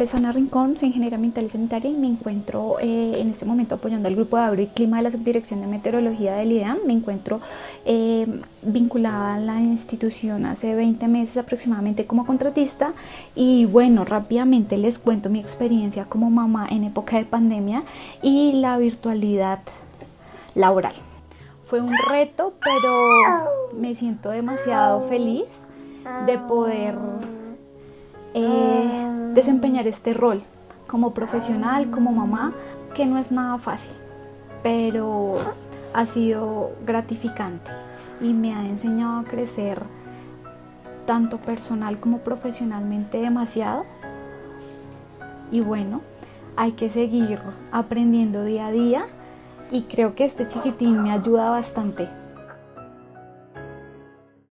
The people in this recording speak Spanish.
nombre es Ana Rincón, soy ingeniera ambiental y sanitaria y me encuentro en este momento apoyando al Grupo de Agro y Clima de la Subdirección de Meteorología del IDEAM. Me encuentro vinculada a la institución hace 20 meses aproximadamente como contratista y bueno, rápidamente les cuento mi experiencia como mamá en época de pandemia y la virtualidad laboral. Fue un reto, pero me siento demasiado feliz de poder desempeñar este rol como profesional, como mamá, que no es nada fácil, pero ha sido gratificante y me ha enseñado a crecer tanto personal como profesionalmente demasiado. Y bueno, hay que seguir aprendiendo día a día y creo que este chiquitín me ayuda bastante